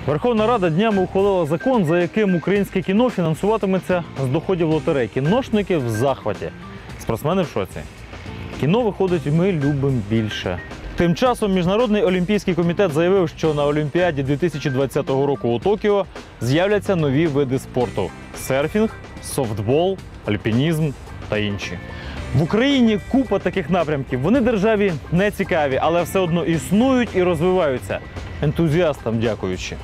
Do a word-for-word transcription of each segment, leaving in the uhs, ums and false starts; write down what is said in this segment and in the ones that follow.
Верховна Рада днями ухвалила закон, за яким українське кіно фінансуватиметься з доходів лотерей. Кіношники в захваті. Спортсмени в шоці. Кіно, виходить, ми любимо більше. Тим часом Міжнародний олімпійський комітет заявив, що на Олімпіаді дві тисячі двадцятого року у Токіо з'являться нові види спорту – серфінг, софтбол, альпінізм та інші. В Україні купа таких напрямків. Вони державі не цікаві, але все одно існують і розвиваються. Ентузіастам дякуючи.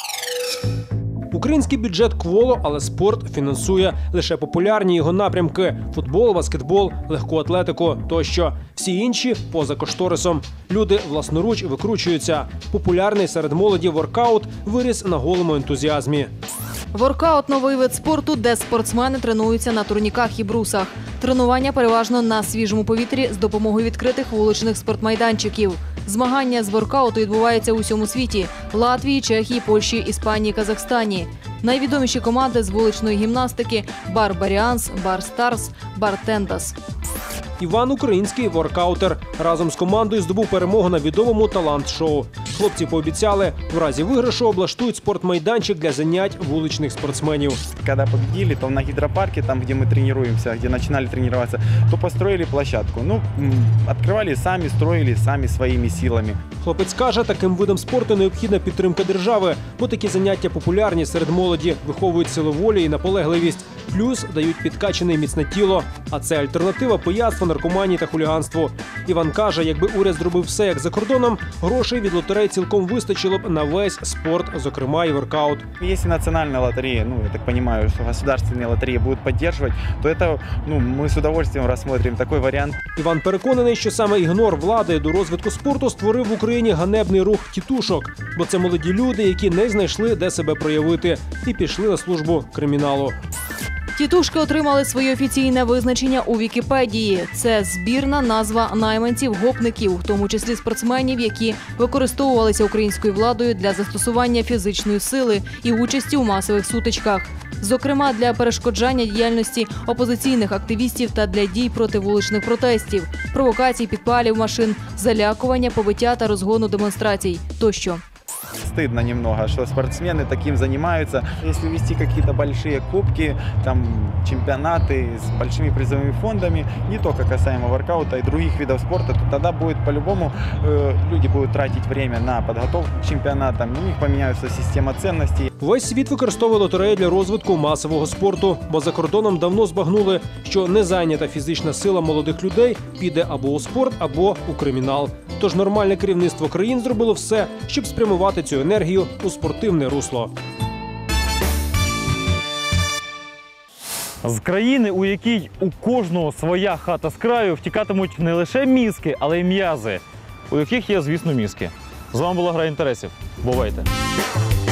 Український бюджет кволо, але спорт фінансує лише популярні його напрямки – футбол, баскетбол, легку атлетику тощо. Всі інші – поза кошторисом. Люди власноруч викручуються. Популярний серед молоді воркаут виріс на голому ентузіазмі. Воркаут – новий вид спорту, де спортсмени тренуються на турніках і брусах. Тренування переважно на свіжому повітрі з допомогою відкритих вуличних спортмайданчиків. Змагання з воркауту відбуваються у всьому світі – Латвії, Чехії, Польщі, Іспанії, Казахстані. Найвідоміші команди з вуличної гімнастики – Барбаріанс, Барстарс, Бартендас. Іван – український воркаутер. Разом з командою здобув перемогу на відомому талант-шоу. Хлопці пообіцяли, в разі виграшу облаштують спортмайданчик для занять вуличних спортсменів. Когда победили, то на гидропарке, там, где мы тренируемся, где начинали тренироваться, то построили площадку. Ну, открывали сами, строили сами своими силами. Хлопець каже, таким видом спорту необхідна підтримка держави, бо такі заняття популярні серед молоді, виховують силу волі і наполегливість. Плюс дають підкачане і міцне тіло. А це альтернатива пияцтву, наркоманії та хуліганству. Іван каже, якби уряд зробив все як за кордоном, грошей від лотерей цілком вистачило б на весь спорт, зокрема і воркаут. Если национальная лотерея, ну, я так понимаю, что государственные лотереи будут поддерживать, то это, ну, мы с удовольствием рассмотрим такой вариант. Іван переконаний, що саме ігнор влади до розвитку спорту створив в Україні ганебний рух тітушок. Бо це молоді люди, які не знайшли, де себе проявити, і пішли на службу криміналу. Тітушки отримали своє офіційне визначення у Вікіпедії. Це збірна назва найманців-гопників, в тому числі спортсменів, які використовувалися українською владою для застосування фізичної сили і участі у масових сутичках. Зокрема, для перешкоджання діяльності опозиційних активістів та для дій проти вуличних протестів, провокацій, підпалів машин, залякування, побиття та розгону демонстрацій тощо. Стыдно немного, что спортсмены таким занимаются. Если вести какие-то большие кубки, там, чемпионаты с большими призовыми фондами, не только касаемо воркаута и других видов спорта, то тогда будет по-любому, э, люди будут тратить время на подготовку к чемпионатам, у них поменяется система ценностей. Весь світ використовує лотереї для розвитку масового спорту, бо за кордоном давно збагнули, що незайнята фізична сила молодих людей піде або у спорт, або у кримінал. Тож нормальне керівництво країн зробило все, щоб спрямувати цю енергію у спортивне русло. З країни, у якій у кожного своя хата з краю, втікатимуть не лише мізки, але й м'язи, у яких є, звісно, мізки. З вами була «Гра інтересів». Бувайте!